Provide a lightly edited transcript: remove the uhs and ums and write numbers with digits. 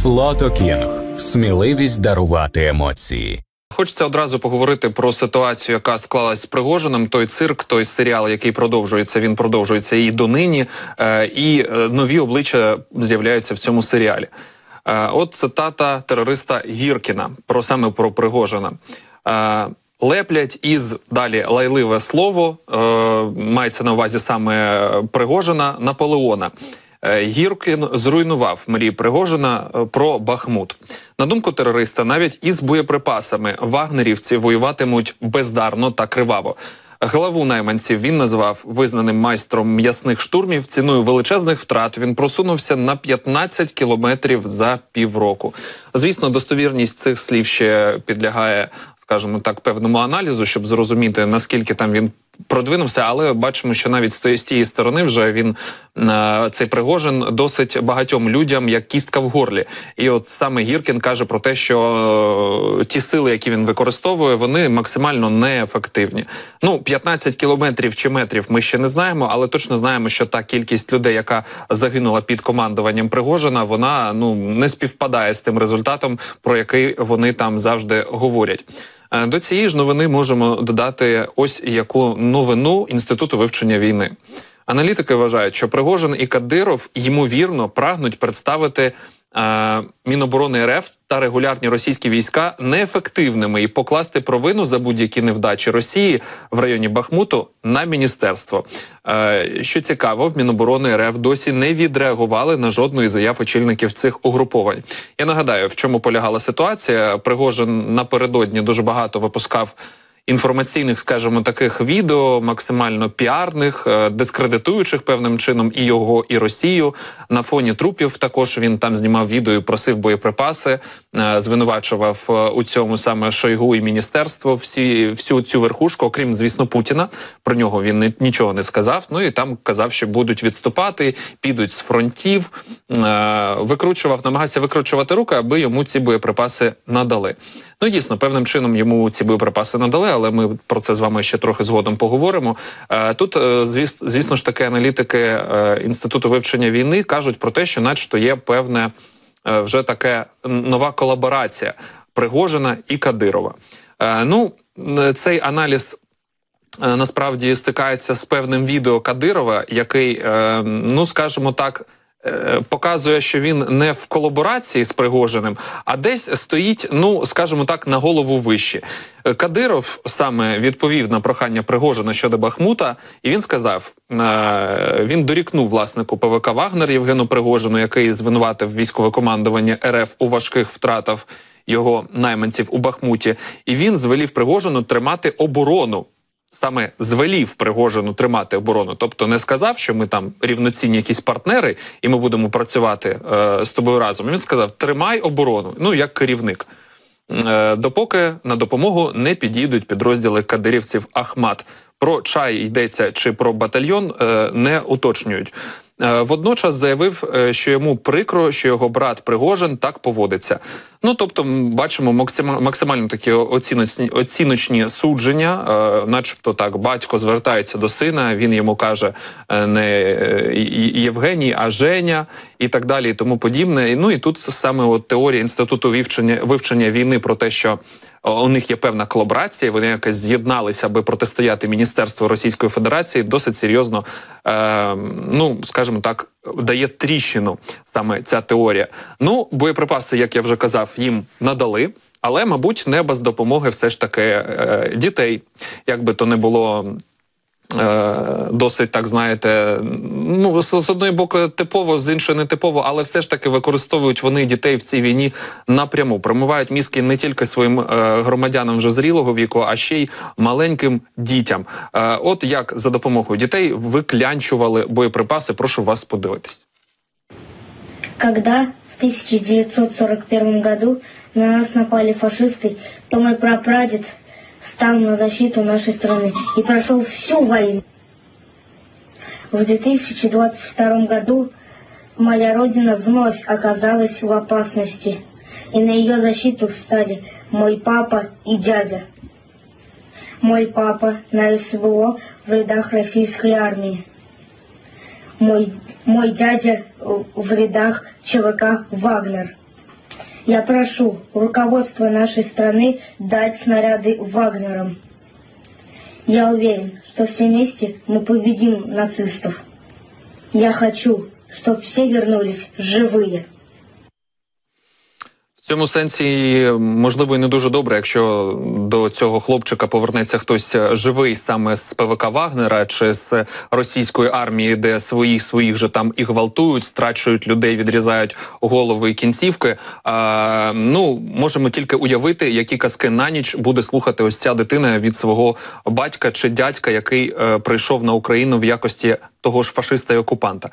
Слото Кінг. Сміливість дарувати емоції. Хочеться одразу поговорити про ситуацію, яка склалась з Пригожиним. Той цирк, той серіал, який продовжується, він продовжується і донині, і нові обличчя з'являються в цьому серіалі. От цитата терориста Гіркіна саме про Пригожина. Леплять із, далі, лайливе слово, мається на увазі саме Пригожина, Наполеона. Гіркін зруйнував мрії Пригожина про Бахмут. На думку терориста, навіть із боєприпасами вагнерівці воюватимуть бездарно та криваво. Главу найманців він назвав визнаним майстром м'ясних штурмів. Ціною величезних втрат він просунувся на 15 кілометрів за півроку. Звісно, достовірність цих слів ще підлягає, скажімо так, певному аналізу, щоб зрозуміти, наскільки там він продвинувся, але бачимо, що навіть з тієї сторони вже він, цей Пригожин, досить багатьом людям як кістка в горлі. І от саме Гіркін каже про те, що ті сили, які він використовує, вони максимально неефективні. Ну, 15 кілометрів чи метрів ми ще не знаємо, але точно знаємо, що та кількість людей, яка загинула під командуванням Пригожина, вона, не співпадає з тим результатом, про який вони там завжди говорять. До цієї ж новини можемо додати ось яку новину Інституту вивчення війни. Аналітики вважають, що Пригожин і Кадиров, ймовірно, прагнуть представити Міноборони РФ та регулярні російські війська неефективними і покласти провину за будь-які невдачі Росії в районі Бахмуту на міністерство. Що цікаво, в Міноборони РФ досі не відреагували на жодну із заяв очільників цих угруповань. Я нагадаю, в чому полягала ситуація. Пригожин напередодні дуже багато випускав інформаційних, скажімо, таких відео, максимально піарних, дискредитуючих певним чином і його, і Росію. На фоні трупів також він там знімав відео і просив боєприпаси, звинувачував у цьому саме Шойгу і міністерство, всю цю верхушку, окрім, звісно, Путіна. Про нього він нічого не сказав. Ну і там казав, що будуть відступати, підуть з фронтів, намагався викручувати руки, аби йому ці боєприпаси надали. Ну, дійсно, певним чином йому ці боєприпаси надали, але ми про це з вами ще трохи згодом поговоримо. Тут, звісно ж таки, аналітики Інституту вивчення війни кажуть про те, що начебто є певна вже така нова колаборація Пригожина і Кадирова. Цей аналіз насправді стикається з певним відео Кадирова, який, скажімо так, показує, що він не в колаборації з Пригожиним, а десь стоїть, скажімо так, на голову вище. Кадиров саме відповів на прохання Пригожина щодо Бахмута, і він сказав, він дорікнув власнику ПВК «Вагнер» Євгену Пригожину, який звинуватив військове командування РФ у важких втратах його найманців у Бахмуті, і він звелів Пригожину тримати оборону. Саме звелів Пригожину тримати оборону. Тобто не сказав, що ми там рівноцінні якісь партнери і ми будемо працювати з тобою разом. Він сказав, тримай оборону, як керівник. Допоки на допомогу не підійдуть підрозділи кадирівців Ахмат. Про Чай йдеться чи про батальйон не уточнюють. Водночас заявив, що йому прикро, що його брат Пригожин так поводиться. Тобто, бачимо максимально такі оціночні судження, начебто так, батько звертається до сина, він йому каже не Євгеній, а Женя, і так далі, і тому подібне. І тут саме теорія Інституту вивчення війни про те, що у них є певна колаборація, вони якось з'єдналися, аби протистояти Міністерству Російської Федерації, досить серйозно, скажімо так, дає тріщину саме ця теорія. Боєприпаси, як я вже казав, їм надали, але, мабуть, не без допомоги все ж таки дітей. Як би то не було досить, так знаєте, з одної боку типово, з іншої не типово, але все ж таки використовують вони дітей в цій війні напряму. Промивають мізки не тільки своїм громадянам вже зрілого віку, а ще й маленьким дітям. От як за допомогою дітей виклянчували боєприпаси, прошу вас подивитись. Когда в 1941 году на нас напали фашисты, то мой прапрадед встал на защиту нашей страны и прошел всю войну. В 2022 году моя родина вновь оказалась в опасности, и на ее защиту встали мой папа и дядя. Мой папа на СВО в рядах российской армии. Мой дядя в рядах ЧВК «Вагнер». Я прошу руководство нашей страны дать снаряды Вагнерам. Я уверен, что все вместе мы победим нацистов. Я хочу, чтобы все вернулись живые. В цьому сенсі, можливо, і не дуже добре, якщо до цього хлопчика повернеться хтось живий саме з ПВК Вагнера чи з російської армії, де своїх же там і гвалтують, страчують людей, відрізають голови і кінцівки. Можемо тільки уявити, які казки на ніч буде слухати ось ця дитина від свого батька чи дядька, який прийшов на Україну в якості того ж фашиста і окупанта.